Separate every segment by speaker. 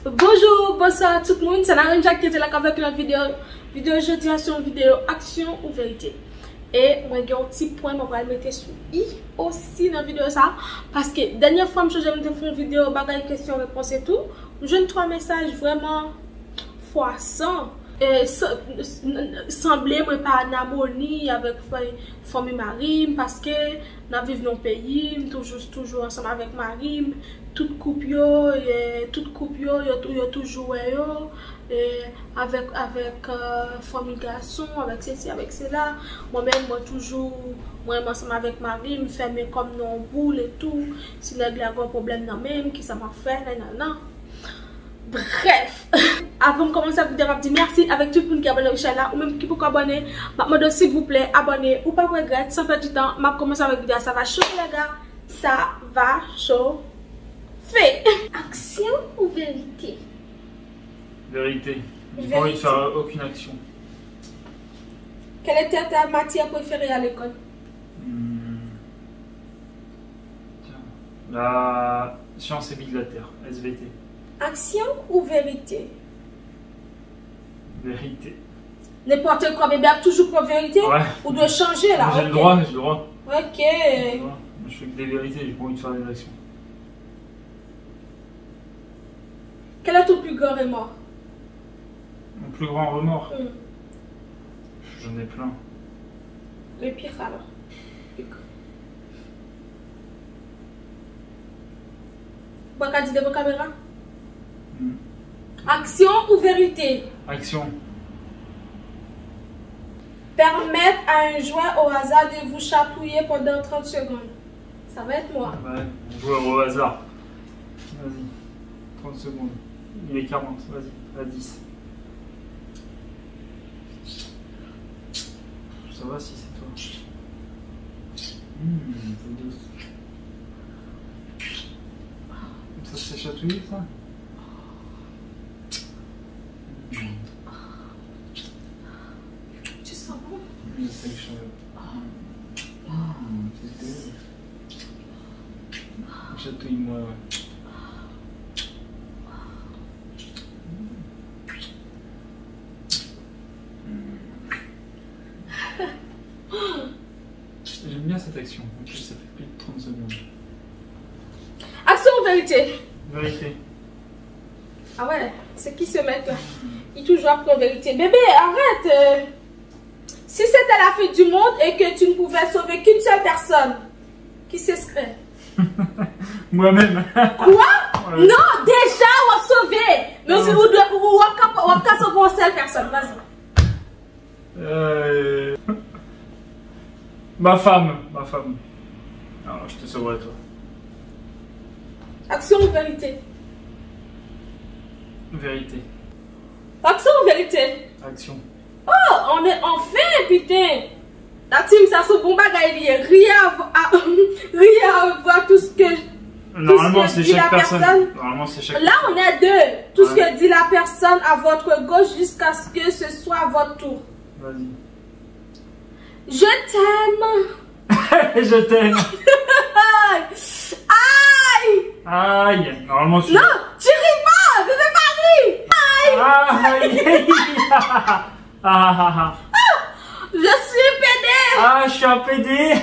Speaker 1: Bonjour, bonsoir tout le monde, c'est Naren Jack qui est là avec une vidéo jeudi sur une vidéo action ou vérité. Et moi j'ai un petit point, je vais le mettre sur i aussi dans la vidéo ça. Parce que dernière fois que j'ai fait une vidéo, bagaille question réponse et tout, j'ai 3 messages vraiment froissants. Semblait moi pas en harmonie avec famille Marim parce que nous vivons dans le pays, toujours ensemble avec Marim, toute coupe yo toujours avec famille garçon, avec ceci, avec cela. Moi-même moi ensemble avec Marim, fermé comme non boule et tout. Si il y a un problème dans même qui ça m'a fait non. Bref, avant de commencer à vous dire, je dis merci avec tout le monde qui est abonné au chaîne ou même qui peut abonner. Je demande s'il vous plaît, abonnez ou pas regret, sans perdre du temps. Je commence avec la vidéo, ça va chauffer les gars, ça va chauffer. Action ou vérité?
Speaker 2: Vérité. J'ai pas envie de faire aucune action.
Speaker 1: Quelle était ta matière préférée à l'école?
Speaker 2: La science et vie de la Terre, SVT.
Speaker 1: Action ou vérité?
Speaker 2: Vérité.
Speaker 1: N'importe quoi, bébé, toujours pour vérité?
Speaker 2: Ouais.
Speaker 1: Ou doit changer là?
Speaker 2: J'ai le droit, j'ai le droit.
Speaker 1: Ok.
Speaker 2: Je fais que des vérités, j'ai pas envie de faire des actions.
Speaker 1: Quel est ton plus grand remords?
Speaker 2: Mon plus grand remords? J'en ai plein.
Speaker 1: Le pire alors? Bon, qu'as-tu dit de vos caméras? Action ou vérité?
Speaker 2: Action.
Speaker 1: Permettre à un joueur au hasard de vous chatouiller pendant 30 secondes. Ça va être moi.
Speaker 2: Ouais, joueur au hasard. Vas-y. 30 secondes. Il est 40, vas-y, à 10. Ça va si c'est toi. C'est douce. Ça s'est chatouillé ça?
Speaker 1: Tu sens bon?
Speaker 2: Je sais que je chatouille-moi, ouais. J'aime bien cette action. En plus, ça fait plus de 30 secondes.
Speaker 1: Action ou vérité?
Speaker 2: Vérité.
Speaker 1: Ah ouais, c'est qui se met là? Il toujours après vérité. Bébé, arrête! Si c'était la fin du monde et que tu ne pouvais sauver qu'une seule personne, qui ce serait?
Speaker 2: Moi-même.
Speaker 1: Quoi? Ouais. Non, déjà, on va sauver! Mais si vous devez sauver une seule personne, vas-y.
Speaker 2: Ma femme. Alors, je te sauverai toi.
Speaker 1: Action ou vérité?
Speaker 2: Vérité.
Speaker 1: Action ou vérité?
Speaker 2: Action.
Speaker 1: Oh, on est enfin, putain! La team, ça se bon bagaille, rien à voir tout ce que.
Speaker 2: Normalement, c'est chaque personne. Normalement, c'est chaque.
Speaker 1: Là, on est deux. Tout ce que dit la personne à votre gauche jusqu'à ce que ce soit à votre tour.
Speaker 2: Vas-y.
Speaker 1: Je t'aime.
Speaker 2: Je t'aime.
Speaker 1: Aïe.
Speaker 2: Aïe. Normalement, tu.
Speaker 1: Non, tu ris pas. Bébé Marie.
Speaker 2: Aïe. Aïe.
Speaker 1: Je suis pédé.
Speaker 2: Ah, je suis un pédé.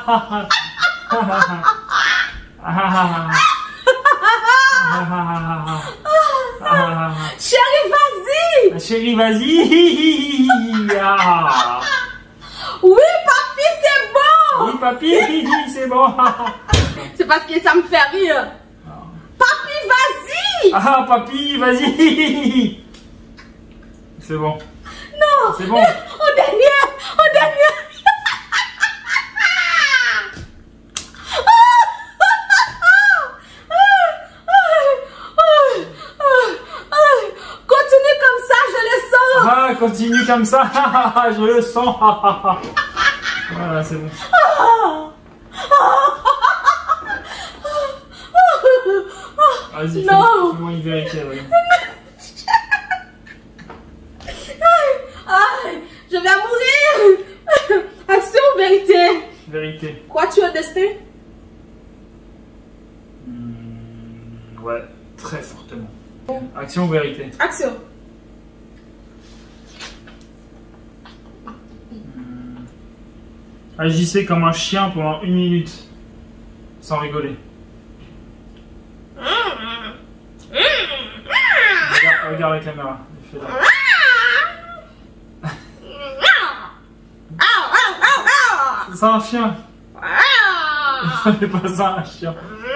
Speaker 1: Chérie, vas-y.
Speaker 2: Chérie, vas-y.
Speaker 1: Oui, papi, c'est bon.
Speaker 2: Oui, papi, c'est bon.
Speaker 1: C'est parce que ça me fait rire. Papi, vas-y.
Speaker 2: Ah, papi, vas-y. C'est bon.
Speaker 1: Non.
Speaker 2: C'est bon.
Speaker 1: Au dernier. Continue comme ça, je le sens.
Speaker 2: Ah, continue comme ça. Je le sens. Voilà, c'est bon. Vas-y, fais-moi une vérité.
Speaker 1: Je vais mourir. Action ou vérité?
Speaker 2: Vérité.
Speaker 1: Quoi, tu as destin?
Speaker 2: Ouais, très fortement. Action. Action ou vérité?
Speaker 1: Action.
Speaker 2: Agissez comme un chien pendant 1 minute. Sans rigoler. Regarde la caméra. Fais là. C'est un chien. Ça fait pas ça un chien.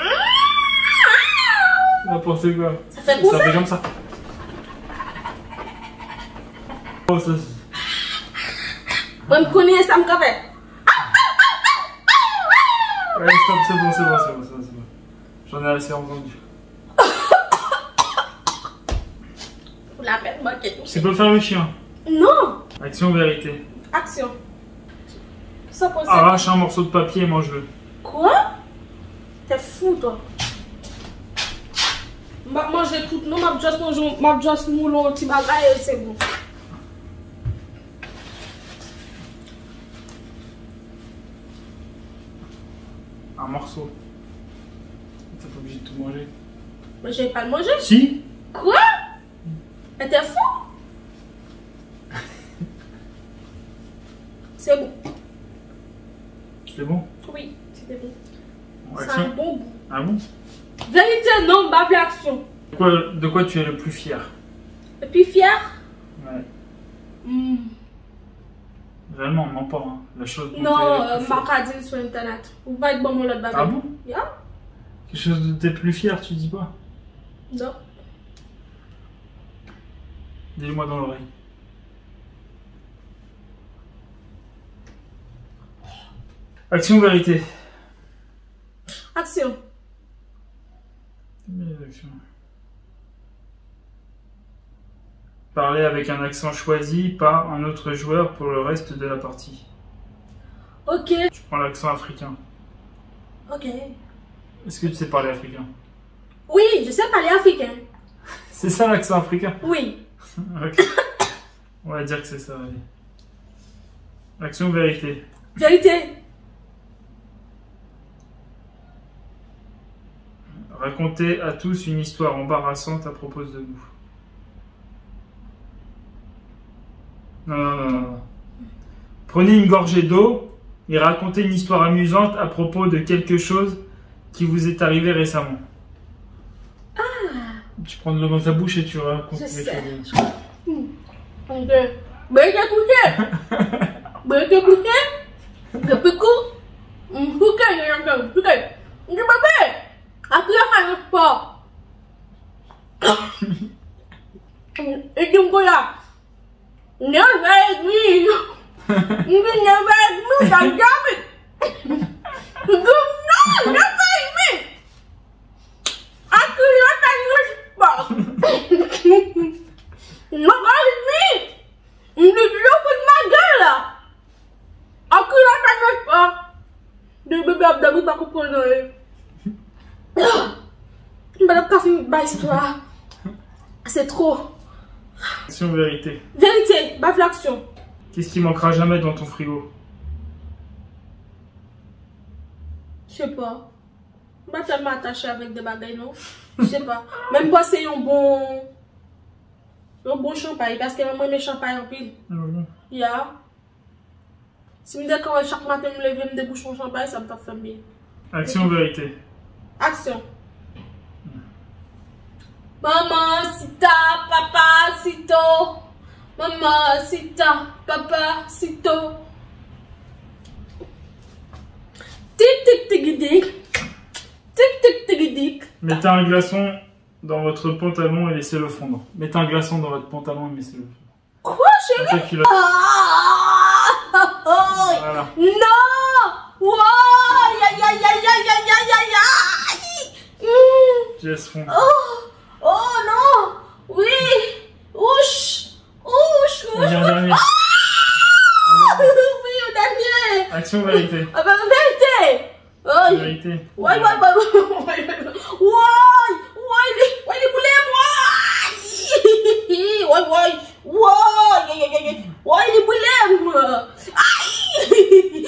Speaker 2: N'importe quoi.
Speaker 1: Ça fait quoi?
Speaker 2: Ça fait comme ça. Oh, ça.
Speaker 1: Moi, je connais ça, me fait.
Speaker 2: Ouais, stop, c'est bon. J'en ai assez entendu.
Speaker 1: Pour la peine, moi, qu'est-ce que
Speaker 2: Tu peux faire le chien.
Speaker 1: Non.
Speaker 2: Action ou vérité?
Speaker 1: Action. Ça pour ça.
Speaker 2: Arrache un morceau de papier et mange-le.
Speaker 1: Quoi? T'es fou, toi. Je vais manger tout. Non, je vais juste mouler un petit bagage et c'est bon.
Speaker 2: Un morceau. T'es pas obligé de tout manger.
Speaker 1: Mais je vais pas le manger.
Speaker 2: Si?
Speaker 1: Quoi? Mais t'es fou? C'est bon.
Speaker 2: C'est bon?
Speaker 1: Oui, c'était bon. C'est
Speaker 2: Action.
Speaker 1: un bon goût.
Speaker 2: Ah bon?
Speaker 1: Vérité, non, ma action.
Speaker 2: De quoi tu es le plus fier?
Speaker 1: Et puis fier?
Speaker 2: Ouais.
Speaker 1: Hmm.
Speaker 2: Vraiment, on ment pas. Hein. La chose dont
Speaker 1: Non,
Speaker 2: tu es le plus fier.
Speaker 1: ma dit sur internet. Ou pas être bon mon l'autre bagage.
Speaker 2: Ah bon?
Speaker 1: Yeah?
Speaker 2: Quelque chose dont tu es plus fier, tu dis pas?
Speaker 1: Non.
Speaker 2: Dis-le-moi dans l'oreille. Action ou vérité?
Speaker 1: Action.
Speaker 2: Action. Parler avec un accent choisi par un autre joueur pour le reste de la partie.
Speaker 1: Ok.
Speaker 2: Tu prends l'accent africain.
Speaker 1: Ok.
Speaker 2: Est-ce que tu sais parler africain?
Speaker 1: Oui, je sais parler africain.
Speaker 2: C'est ça l'accent africain?
Speaker 1: Oui.
Speaker 2: Ok. On va dire que c'est ça, allez. Action ou vérité?
Speaker 1: Vérité.
Speaker 2: Racontez à tous une histoire embarrassante à propos de vous. Non. Prenez une gorgée d'eau et racontez une histoire amusante à propos de quelque chose qui vous est arrivé récemment.
Speaker 1: Ah.
Speaker 2: Tu prends de l'eau dans ta bouche et tu racontes
Speaker 1: Je
Speaker 2: les
Speaker 1: sais.
Speaker 2: choses.
Speaker 1: Ok. Ben, t'as couché. Ben, t'as couché. T'as pu coucher. Couché. Tu peux pas. Après, on va pas. Et tu me vois là. Non, avec me. Never avec me. God damn it. No, never avec me. Après, on va pas. Non, avec me. On est de ma gueule là. Après, on va pas. De bébé abdabou pas comprendre. Madame t'as fini ma histoire. C'est trop.
Speaker 2: Action ou vérité?
Speaker 1: Vérité, bave l'action.
Speaker 2: Qu'est-ce qui manquera jamais dans ton frigo?
Speaker 1: Je sais pas. Je suis pas tellement attaché avec des bagailles, non? Je sais pas. Même pas c'est un bon champagne. Parce que moi, mes champagne en pile. Yeah. Si je me dis que chaque matin, je me lève, je me débouche mon champagne, ça me fait bien.
Speaker 2: Action ou vérité?
Speaker 1: Action. Maman, sita, papa, sito. Maman, sita, papa, sito. Tic tic tic tic. Tic tic tic tic.
Speaker 2: Mettez un glaçon dans votre pantalon et laissez-le fondre. Mettez un glaçon dans votre pantalon et laissez-le fondre.
Speaker 1: Quoi, chérie?
Speaker 2: Voilà.
Speaker 1: Non! Wow! Aïe aïe aïe aïe aïe aïe aïe aïe!
Speaker 2: Je laisse fondre.
Speaker 1: Oh non! Oui! Ouch! Ouch!
Speaker 2: On dit un dernier.
Speaker 1: Oui, au dernier!
Speaker 2: Action ou vérité?
Speaker 1: Ah bah, vérité! Oh!
Speaker 2: Vérité.
Speaker 1: Ouais, les boulets, ouais, les boulets, aïe!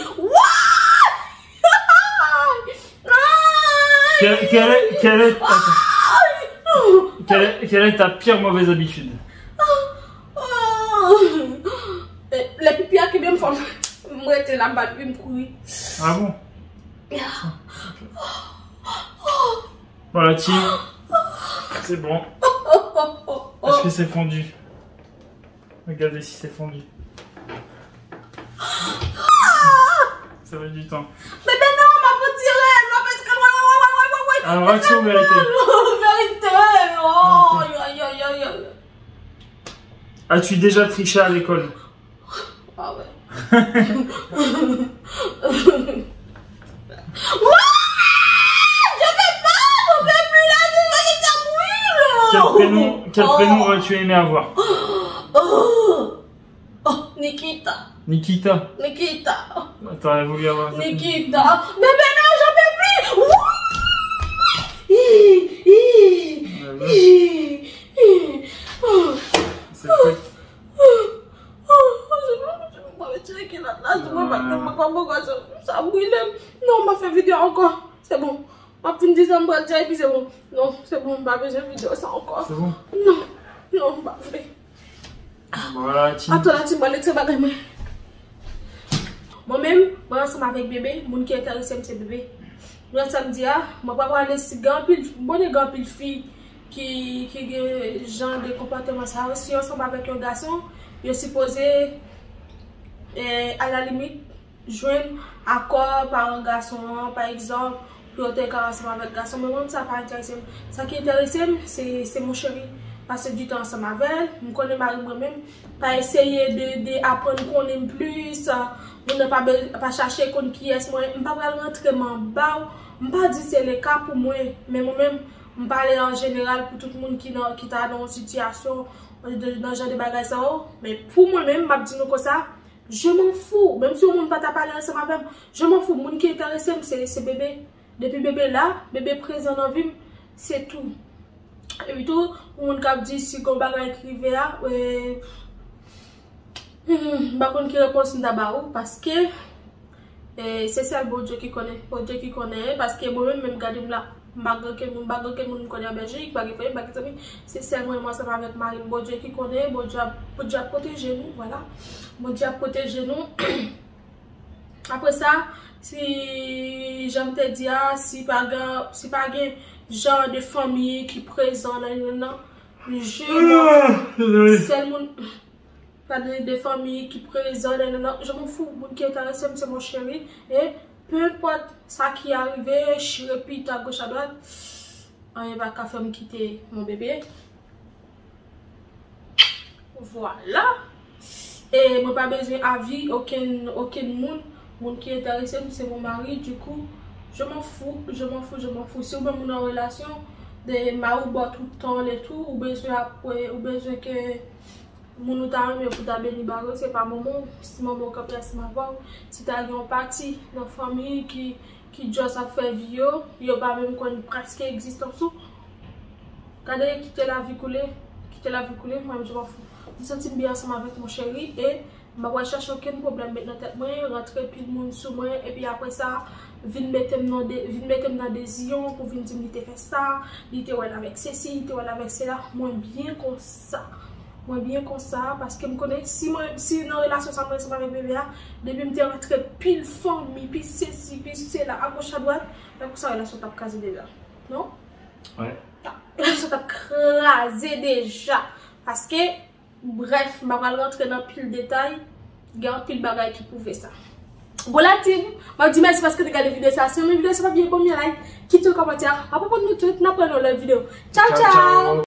Speaker 2: Quelle Quelle est ta pire mauvaise habitude?
Speaker 1: Les pipi qui me font. Moi, j'étais là-bas, je me courir.
Speaker 2: Ah bon? Voilà, tiens. C'est bon. Est-ce que c'est fondu? Regardez si c'est fondu. Ça va du temps.
Speaker 1: Mais non, on m'a pas tiré.
Speaker 2: Alors, action ou vérité?
Speaker 1: Vérité. Oh, aïe, aïe, aïe, aïe.
Speaker 2: As-tu déjà triché à l'école?
Speaker 1: Ah ouais.
Speaker 2: Quel prénom aurais-tu aimé avoir?
Speaker 1: Nikita.
Speaker 2: Nikita.
Speaker 1: Nikita.
Speaker 2: T'aurais voulu avoir
Speaker 1: Nikita. Mais non, j'en peux plus.
Speaker 2: C'est fait.
Speaker 1: Ça brûle. Non, on m'a fait vidéo encore. C'est bon. Ma fin de décembre, et puis c'est bon. Non, c'est bon, on va faire vidéo ça encore.
Speaker 2: C'est bon?
Speaker 1: Non, non, pas vrai.
Speaker 2: Voilà, Tim.
Speaker 1: Attends, là, tu m'as laissé bagarre. Moi-même, moi, ensemble avec bébé, mon qui est intéressé, c'est bébé. Moi, samedi, moi, pas aller si grand pile, bonne grand pile fille qui genre de comportement ça aussi ensemble avec un garçon, il est supposé à la limite joindre accord par un garçon, par exemple, pour être ensemble avec un garçon. Mais moi, ça pas intéressé. Ça qui est intéressé, c'est mon chéri. Passer du temps ensemble avec elle, je connais Marie moi-même, pas essayer d'apprendre qu'on aime plus, on ne pas chercher qu'on qui est moi, je ne pas rentrer en bas, je ne pas dire c'est le cas pour moi, mais moi-même, je parle en général pour tout le monde qui est dans une situation, dans ce genre de bagages, mais pour moi-même, je dis comme ça, je m'en fous, même si on ne peut pas parler ensemble avec moi, je m'en fous, le monde qui est intéressé, c'est bébé. Depuis bébé là, bébé présent dans la vie, c'est tout. Et puis tout, on a dit si on va écrire là, par contre qui réponse d'abord parce que c'est ça le bon Dieu qui connaît, parce que moi-même même garder là, malgré que mon connaît en Belgique, c'est seulement moi ça va avec Marie, bon Dieu qui connaît, bon Dieu a protégé nous, voilà, bon Dieu a protégé nous. Après ça, si j'aime te dire, si pas genre de famille qui présent là, je seulement pas de famille qui présent là, je m'en fous, mon qui est intéressé c'est mon chéri et peu importe ça qui est arrivé, je répète à gauche à droite, on va qu'à faire me quitter mon bébé. Voilà. Et moi pas besoin d'avis aucun monde qui est intéressé c'est mon mari, du coup je m'en fous. Si vous avez une relation, de ma ou boire tout le temps et tout, ou besoin que mon aime pour ta béni barre, c'est pas moment, si maman capte si ma voix, si tu as une partie dans la famille qui juste a fait vie, il n'y a pas même qu'on presque existence. Regardez, quitter la vie coulée, moi je m'en fous. Je me sens bien ensemble avec mon chéri et je ne cherche aucun problème dans la tête, rentrer puis le monde sous moi et puis après ça, vin mettre dans des ions pour venir dire qu'il fait ça, il était avec ceci, il était avec cela, moi bien comme ça. Parce que je connais si une relation ça me avec bébé là, depuis que je rentré pile famille, puis ceci, puis cela, à gauche à droite, donc ça relation t'a crasé déjà. Non?
Speaker 2: Ouais.
Speaker 1: La relation t'a crasé déjà. Parce que, bref, je vais rentrer dans pile détail, il y a pile bagaille qui pouvait ça. Voilà, team. Je vous dis merci parce que vous avez regardé la vidéo. Si vous avez bien, quittez le commentaire. À propos de nous toutes, nous prenons la vidéo. Ciao, ciao.